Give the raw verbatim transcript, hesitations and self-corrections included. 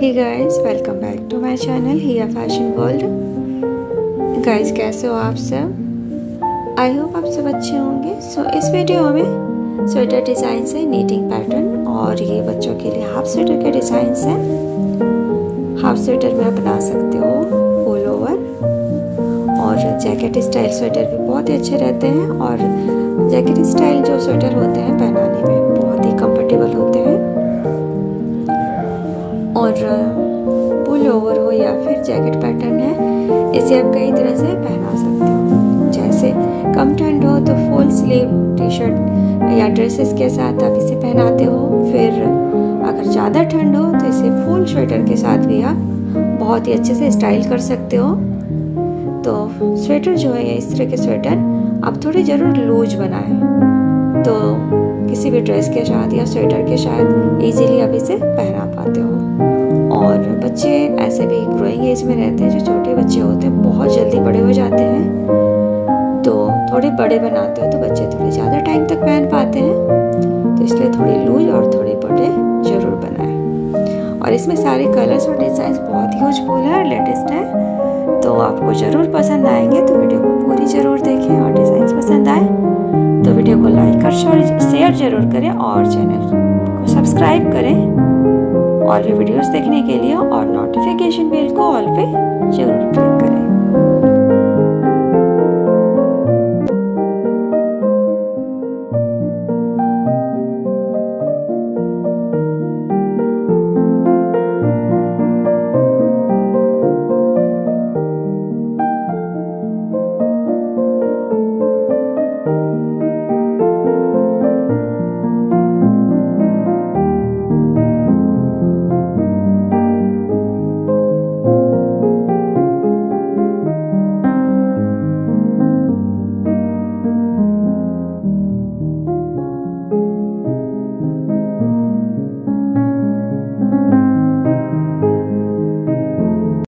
Hey guys, welcome back to my channel Hiya fashion world. Guys, कैसे हो आप सब? आई होप आप सब अच्छे होंगे। सो so, इस वीडियो में स्वेटर डिज़ाइन है, नीटिंग पैटर्न, और ये बच्चों के लिए हाफ स्वेटर के डिज़ाइन हैं। हाफ स्वेटर में आप बना सकते हो फुल ओवर, और जैकेट स्टाइल स्वेटर भी बहुत ही अच्छे रहते हैं। और जैकेट स्टाइल जो स्वेटर होते हैं पहनाने में बहुत ही कंफर्टेबल होते हैं। और पुल ओवर हो या फिर जैकेट पैटर्न है, इसे आप कई तरह से पहना सकते हो। जैसे कम ठंड हो तो फुल स्लीव टी शर्ट या ड्रेसेस के साथ आप इसे पहनाते हो। फिर अगर ज़्यादा ठंड हो तो इसे फुल स्वेटर के साथ भी आप बहुत ही अच्छे से स्टाइल कर सकते हो। तो स्वेटर जो है, इस तरह के स्वेटर आप थोड़े ज़रूर लूज बनाएं, तो किसी भी ड्रेस के साथ या स्वेटर के साथ इजीली आप इसे पहना पाते हो। और बच्चे ऐसे भी ग्रोइंग एज में रहते हैं, जो छोटे बच्चे होते हैं बहुत जल्दी बड़े हो जाते हैं, तो थोड़े बड़े बनाते हो तो बच्चे थोड़े ज़्यादा टाइम तक पहन पाते हैं। तो इसलिए थोड़े लूज और थोड़े बड़े ज़रूर बनाएं। और इसमें सारे कलर्स और डिज़ाइन बहुत ही यूजफुल है और लेटेस्ट है, तो आपको ज़रूर पसंद आएंगे। तो वीडियो को पूरी ज़रूर देखें, और डिज़ाइन पसंद आए तो वीडियो को लाइक और शेयर ज़रूर करें, और चैनल को सब्सक्राइब करें और भी वीडियोस देखने के लिए, और नोटिफिकेशन बेल को ऑल पे जरूर